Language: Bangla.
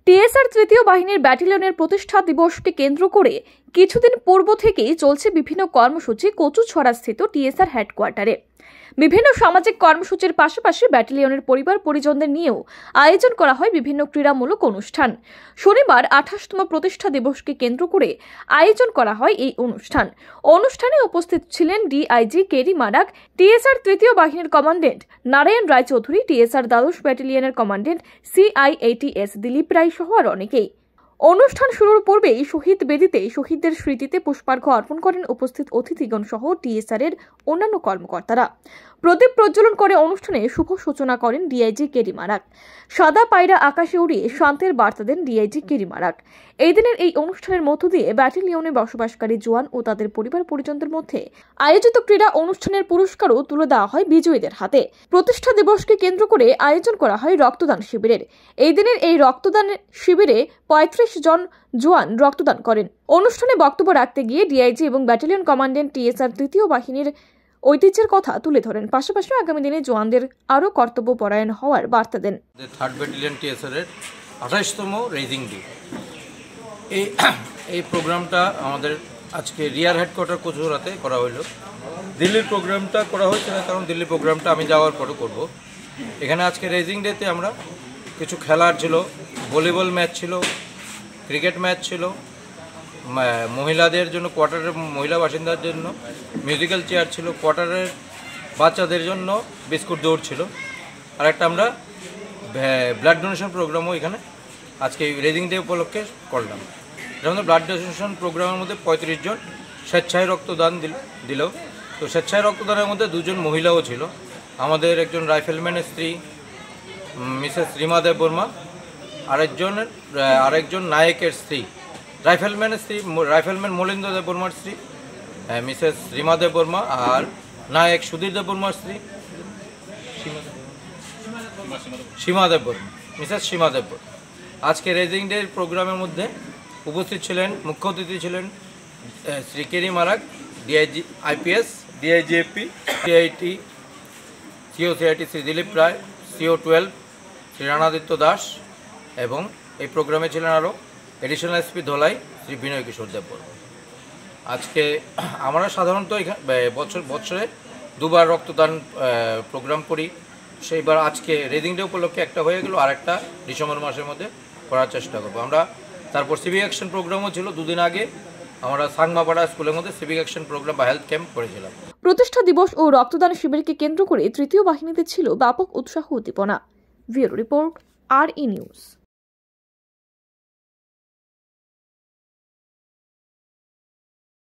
টিএসআর তৃতীয় বাহিনীর ব্যাটালিয়নের প্রতিষ্ঠা দিবসকে কেন্দ্র করে কিছুদিন পূর্ব থেকেই চলছে বিভিন্ন কর্মসূচি কচুছড়াস্থিত টিএসআর হেডকোয়ার্টারে। বিভিন্ন সামাজিক কর্মসূচির পাশাপাশি ব্যাটালিয়নের পরিবার পরিজনদের নিয়েও আয়োজন করা হয় বিভিন্ন ক্রীড়ামূলক অনুষ্ঠান। শনিবার 28তম প্রতিষ্ঠা দিবসকে কেন্দ্র করে আয়োজন করা হয় এই অনুষ্ঠানে উপস্থিত ছিলেন ডিআইজি কেরি মারাক, টিএসআর তৃতীয় বাহিনীর কমান্ডেন্ট নারায়ণ রায়চৌধুরী, টিএসআর দ্বাদশ ব্যাটালিয়নের কমান্ডেন্ট CIATS দিলীপ রায় সহ আর অনেকেই। অনুষ্ঠান শুরুর পূর্বেই শহীদ বেদিতে শহীদদের স্মৃতিতে পুষ্পার্ঘ্য অর্পণ করেন উপস্থিত অতিথিগণ সহ টিএসআর এর অন্যান্য কর্মকর্তারা। প্রদীপ প্রজ্বলন করে অনুষ্ঠানে শুভ সূচনা করেন ডিআইজি কেরি মারাক। সাদা পায়রা আকাশে উড়িয়ে শান্তির বার্তা দেন ডিআইজি কেরি মারাক। এই দিনের এই অনুষ্ঠানের মধ্য দিয়ে ব্যাটালিয়নে বসবাসকারী জওয়ান ও তাদের পরিবার পরিজনদের মধ্যে আয়োজিত ক্রীড়া অনুষ্ঠানের পুরস্কারও তুলে দেওয়া হয় বিজয়ীদের হাতে। প্রতিষ্ঠা দিবসকে কেন্দ্র করে আয়োজন করা হয় রক্তদান শিবিরের। এই দিনের এই রক্তদান শিবিরে 35 জন জওয়ান রক্তদান করেন। অনুষ্ঠানে বক্তব্য রাখতে গিয়ে ডিআইজি এবং ব্যাটালিয়ন কমান্ডেন্ট টিএসআর তৃতীয় বাহিনীর ঐতিহ্যের কথা তুলে ধরেন, পাশাপাশি আগামী দিনে জওয়ানদের আরও কর্তব্য পরায়ণ হওয়ার বার্তা দেন। থার্ড ব্যাটালিয়ন টিএসআর এর 28তম রেজিং ডে। এই প্রোগ্রামটা আমাদের আজকে রিয়ার হেডকোয়ার্টার কচুছড়াতে করা হলো। দিল্লির প্রোগ্রামটা করা হয়েছে না, কারণ দিল্লির প্রোগ্রামটা আমি যাওয়ার পরে করব। এখানে আজকে রেজিং ডেতে আমরা কিছু খেলার ছিল, ভলিবল ম্যাচ ছিল, ক্রিকেট ম্যাচ ছিল, মহিলাদের জন্য কোয়ার্টারের মহিলা বাসিন্দাদের জন্য মিউজিক্যাল চেয়ার ছিল, কোয়ার্টারের বাচ্চাদের জন্য বিস্কুট দৌড় ছিল, আর একটা আমরা ব্লাড ডোনেশন প্রোগ্রামও এখানে আজকে রেজিং ডে উপলক্ষে করলাম। এর মধ্যে ব্লাড ডোনেশন প্রোগ্রামের মধ্যে 35 জন স্বেচ্ছায় রক্তদান দিল। তো স্বেচ্ছায় রক্তদানের মধ্যে 2 জন মহিলাও ছিল। আমাদের একজন রাইফেলম্যানের স্ত্রী মিসেস রিমা দেব বর্মা, আরেকজন নায়কের স্ত্রী, রাইফেলম্যান মলিন্দ্র দেব বর্মার স্ত্রী মিসেস রিমা দেব বর্মা, আর নায়ক সুধীর দেব বর্মার স্ত্রী সীমা দেব বর্মা, মিসেস সীমা দেব বর্মা। আজকে রেজিং ডে প্রোগ্রামের মধ্যে উপস্থিত ছিলেন, মুখ্য অতিথি ছিলেন Shri Kerry Marak, DIG IPS, DIG AP, CIAT Shri Dilip Roy, CO12 Shri Ranaditya Das, এবং এই প্রোগ্রামে ছিলেন আরও এডিশনাল SP ধলাই শ্রী বিনয় কিশোর দেব। আজকে আমরা সাধারণত বছরে 2বার রক্তদান প্রোগ্রাম করি। সেইবার আজকে রেজিং ডে উপলক্ষে একটা হয়ে গেল, আর একটা ডিসেম্বর মাসের মধ্যে করার চেষ্টা করবো আমরা। তারপর সিভিক অ্যাকশন প্রোগ্রামও ছিল। 2 দিন আগে আমরা সাংমাপাড়া স্কুলের মধ্যে সিভিক অ্যাকশন প্রোগ্রাম বা হেলথ ক্যাম্প করেছিলাম। প্রতিষ্ঠা দিবস ও রক্তদান শিবিরকে কেন্দ্র করে তৃতীয় বাহিনীতে ছিল ব্যাপক উৎসাহ উদ্দীপনা। Bureau report, RE news.